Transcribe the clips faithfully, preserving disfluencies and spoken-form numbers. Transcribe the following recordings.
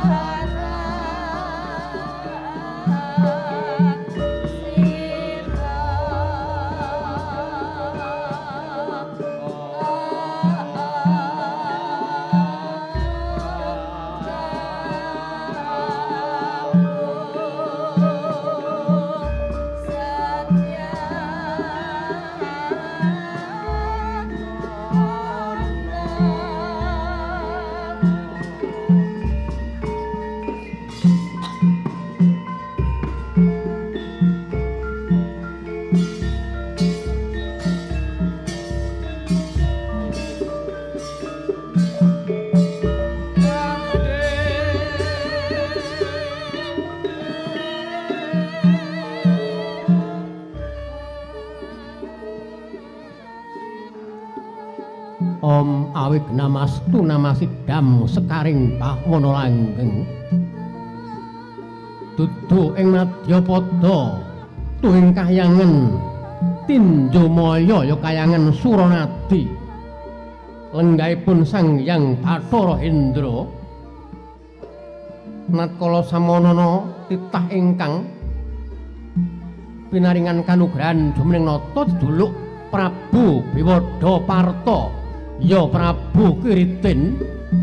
Om awig namastu namasidam sekaring pahwana langgeng dudu ing Madyapada tuwing kahyangan Tinjomaya ya kayangan Suranadi lenggahipun Sang Hyang Bathara Indra natkala samanana titah ingkang pinaringan kanugrahan jumeneng nata duluk Prabu Biwadaparta ya Prabu Kiritin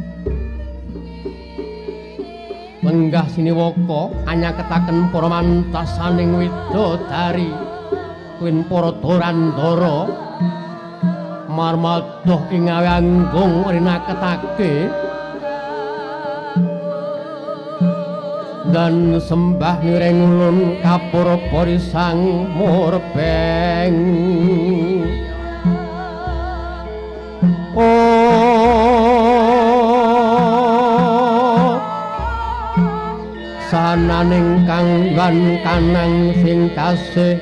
lenggah siniwaka anyaketaken para mantasaning widodari kuwin para Dorandara marmadoh ing anggung rinaketake dan sembah nireng ulun kapura parisang murbeng oh sananing kanggan kanang sing tasih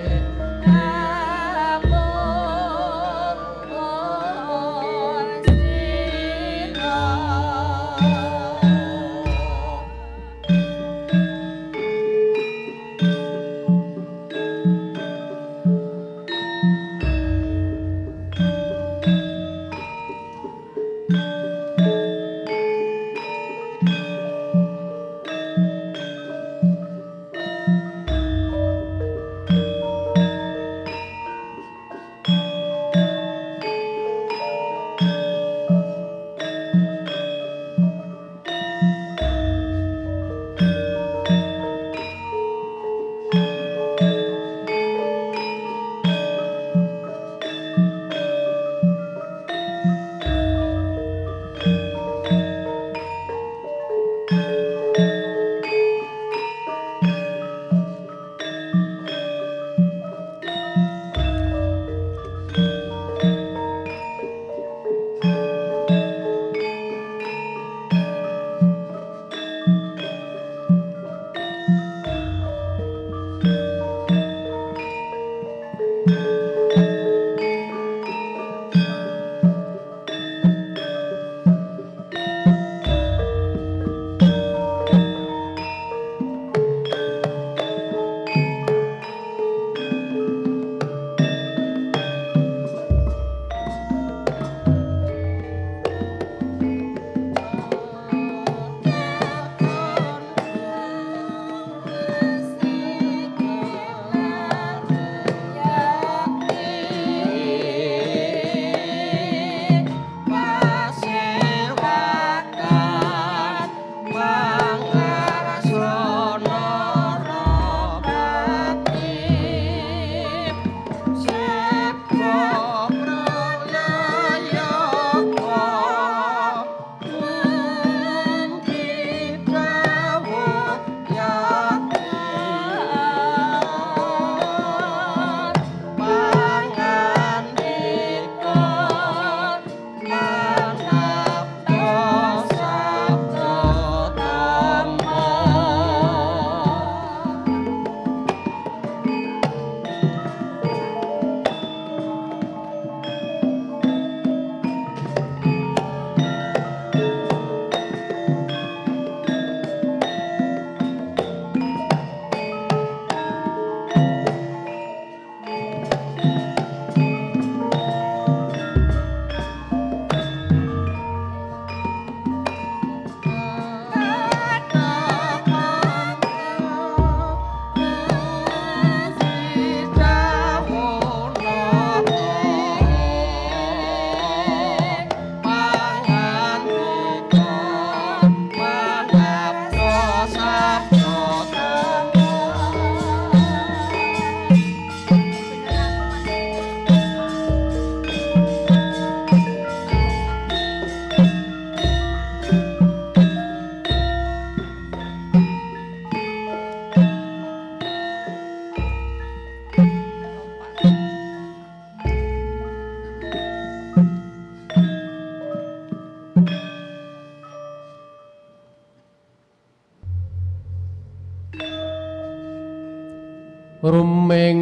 ruming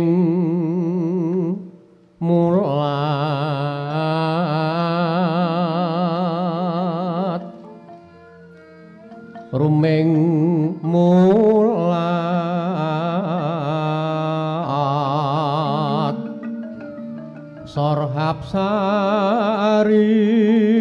mulat ruming mulat sorhap sari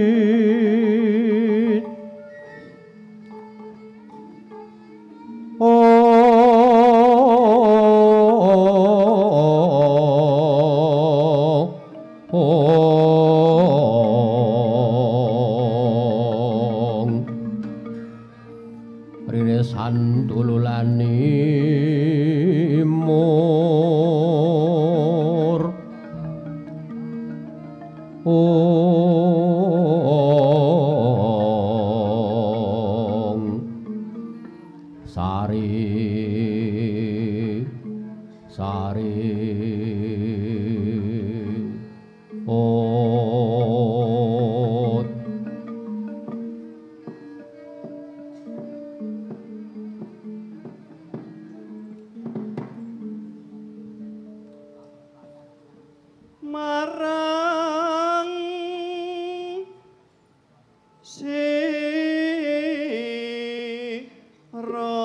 Sandululani mur ong sari sari ot marang sira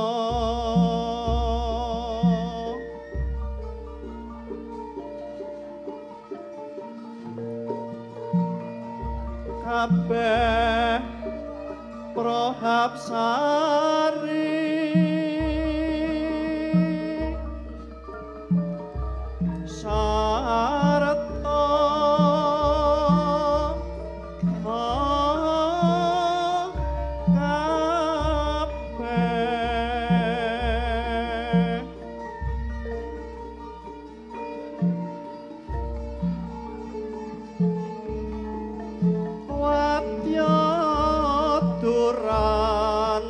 kabeh Prahapsari sarta kabeh wadya duran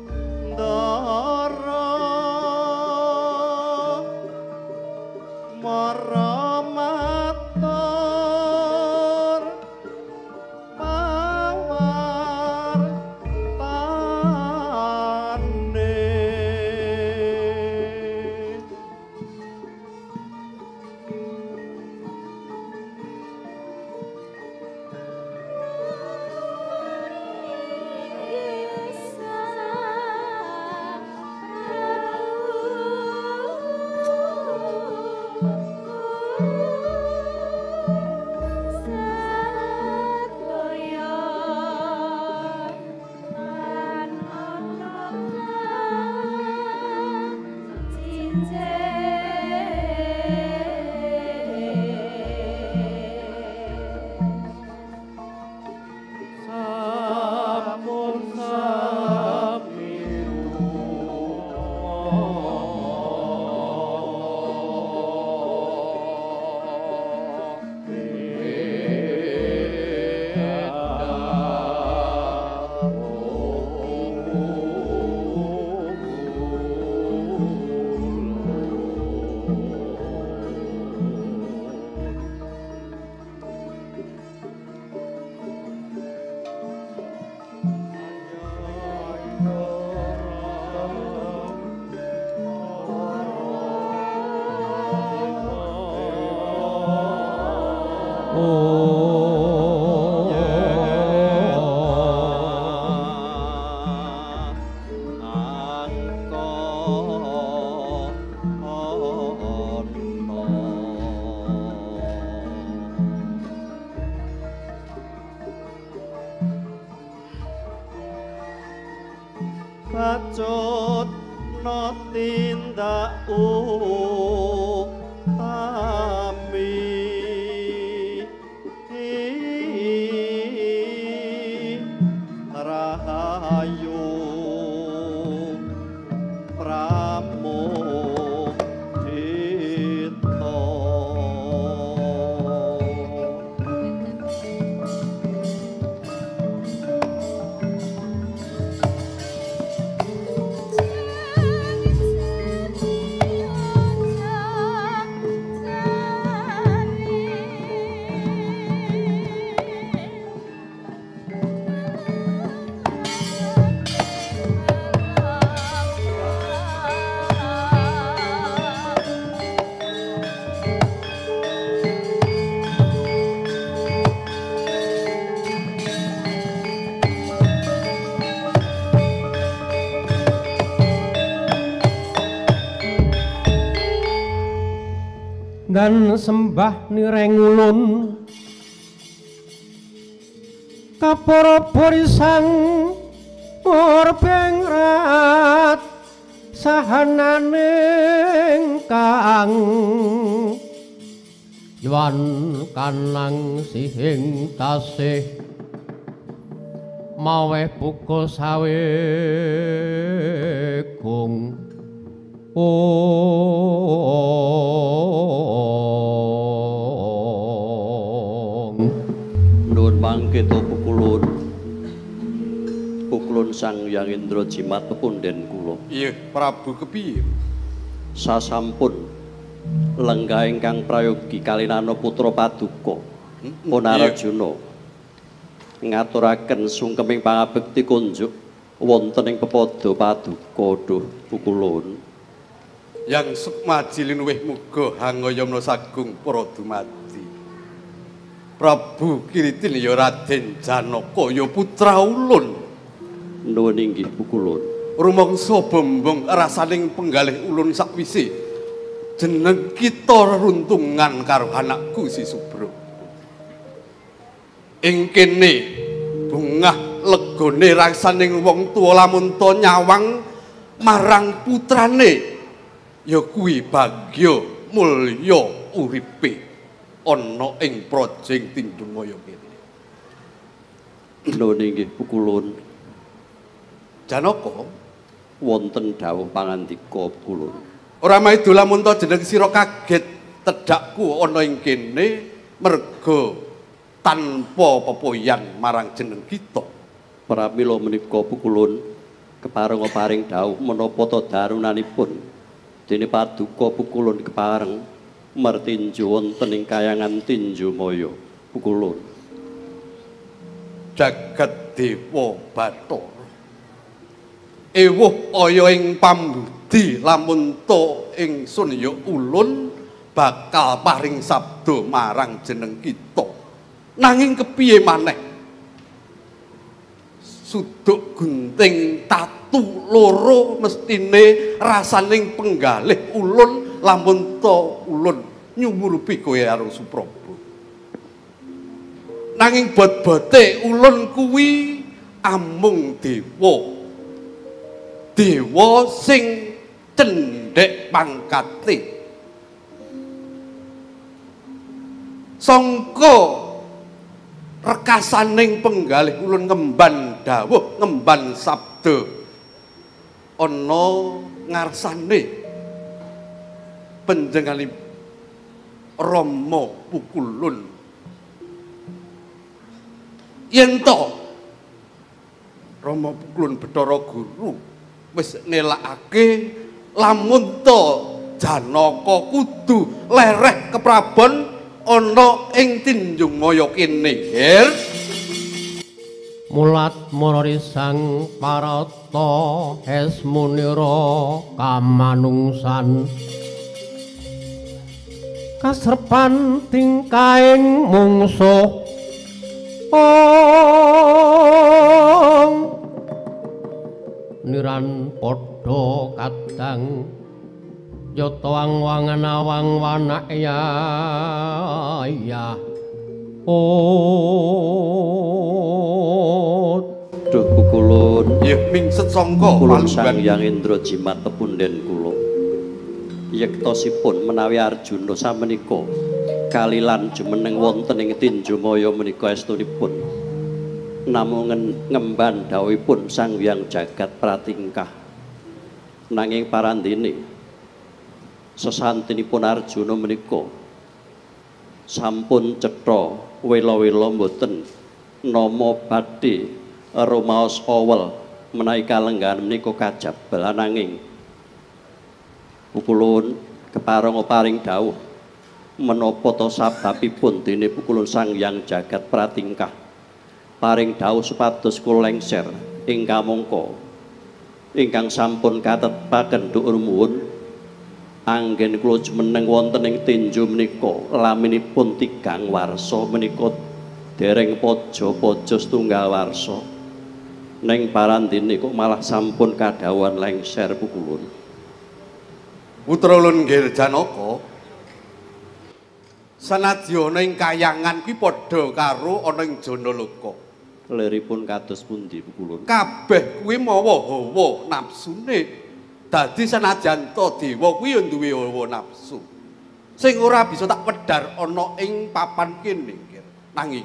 ndara mara matur pawartane bacut no tindak utami rahayu pramudita Thank you. dan sembah nireng ulun kapara purisang murbengrat sahananing kang yuan kanang sihing tasih maweh buka sawe gung ong nuwun mangke to pukulun pukulun Sang Hyang Indra Jimat pepunden kula. Iya, Prabu kepiye? Sasampun lenggah ingkang prayogi kalinana putra paduka Punarjuna ngaturaken sungkeming pangabekti kunjuk wonten ing pepada paduka duh pukulun. Yang sukmaji linuwih muga hangayana sagung para dumadi. Prabu Kiritin ya Raden Janaka ya putra ulun. Nuwun inggih pukulun. Rumangsa bombong rasaning penggalih ulun sakwise jeneng kita reruntungan karo anakku si Subro. Ing kene bungah legone rasaning wong tuwa lamun to nyawang marang putrane ya kuwi bagya mulya uripe ana ing projeng Tinjumaya kene. Nuwun inggih pukulun. Janaka wonten dawuh pangandika pukulun. Ora maido lamun to jeneng sira kaget tedhakku ana ing kene merga tanpa pepoyan marang jeneng kita. Pramila menika pukulun kepareng paring dawuh menapa to darunanipun dene paduka pukulun kepareng mertinju wonten ing kayangan Tinjumaya pukulun. Jagat Dewa Bathara ewuh aya ing pambudi lamun to ingsun ya ulun bakal paring sabda marang jeneng kita. Nanging kepiye maneh suduk gunting tatu loro mestine rasaning penggalih ulun lamun to ulun nyumurupi kowe karo Supraba. Nanging bot-bote ulun kuwi amung dewa. Dewa sing cendhek pangkate. Sangka rekasaning penggalih ulun ngemban dawuh, ngemban sabda ana ngarsane panjenenganipun Rama Pukulun. Yen to Rama Pukulun Bathara Guru wis nelakake lamun to Janaka kudu lereh keprabon ana ing Tinjumaya kene. Her mulat mararisang parata esmunira kamanungsan kasrepan tingkaing mungsuh ong niran padha kadang yata wang-wangan awang wanak ya ya oh Duh pukulun ya mingset sangka pukulun Sang Hyang Indra Jimat pepunden kula yektosipun menawi Arjuna samenika kalilan jumeneng wonten ing Tinjumaya menika estunipun namung ngemban dawuhipun Sang Hyang Jagat Pratingkah nanging parandene sesantinipun Arjuna menika sampun cetha wela-wela mboten nama badhe rumaos awel menawi kalenggahan menika kajabal nanging pukulun kepareng paring dawuh menapa to sababipun dene pukulun Sang Hyang Jagat Pratingkah paring dawuh supados kula lengser ing kamangka ingkang sampun katepaken dhuwur muwun anggen kula jumeneng wonten ing Tinju menika laminipun tigang warsa menika dereng paja-paja setunggal warsa ning parandene kok malah sampun kadhawuhan lengser pukulun. Putra ulun nggih Janaka Sanadyan ana ing kayangan kuwi padha karo ana ing Janaloka. Liripun kados pundi Pukulun? Kabeh kuwi mawa hawa nafsune. Dadi sanajan to dewa kuwi ya duwe hawa nafsu. Sing ora bisa tak wedhar ana ing papan kene. Nanging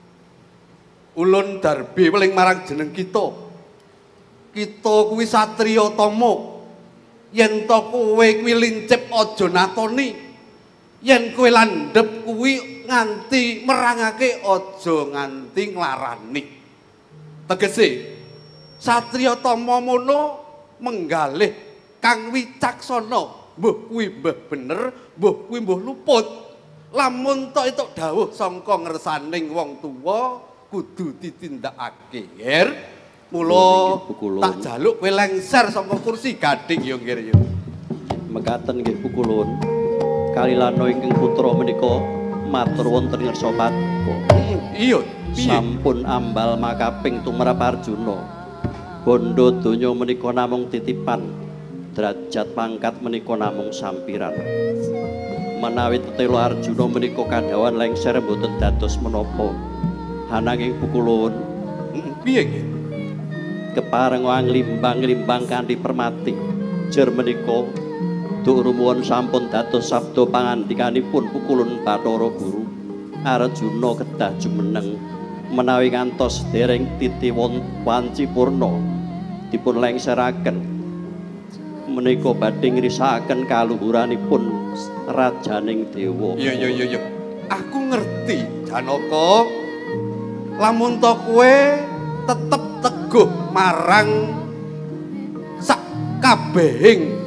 ulun darbe weling marang jeneng kita. Kita kuwi satriya tama. Yen to kowe kuwi lincip aja natoni. Yen kowe landhep kuwi nganti merangake aja nganti nglarani. Tegese satriya tama mono menggalih kang wicaksana, mbuh kuwi mbah bener, mbuh kuwi mbuh luput. Lamun tok entuk dawuh sangka ngersaning wong tuwa kudu ditindakake. Nger, mula tak jaluk kowe lengser saka kursi gading ya Nger ya. Mekaten nggih Pukulun. Kalilano ingkang putra menika matur wonten ngersa paduka. Iya, piye? Sampun ambal makaping tumrap Arjuna. Bondo donya menika namung titipan. Derajat pangkat menika namung sampiran. Menawi tetelo Arjuna menika kadhawan lengser mboten dados menapa. Ananging Pukulun, piye nggih? kepareng wang limbang-limbang kanthi permati. Jer menika Duk rumuwun sampun dados sabda pangandikanipun Pukulun Bathara Guru. Arjuna kedah jumeneng menawi ngantos dereng titiwon wancipurna dipun lengseraken menika badhe ngrisakaken kaluhuranipun rajaning dewa. Iya iya iya iya. Aku ngerti Janaka. Lamun to kowe tetep teguh marang sak kabehing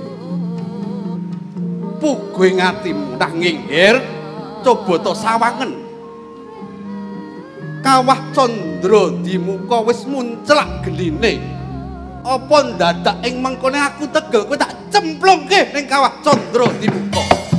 puguing atimu, nanging Nger coba to sawangen. Kawah Candra di muka wis muncelak geline. Apa ndadak ing mengkone aku tegel kowe tak cemplungke ning kawah Candra di muka.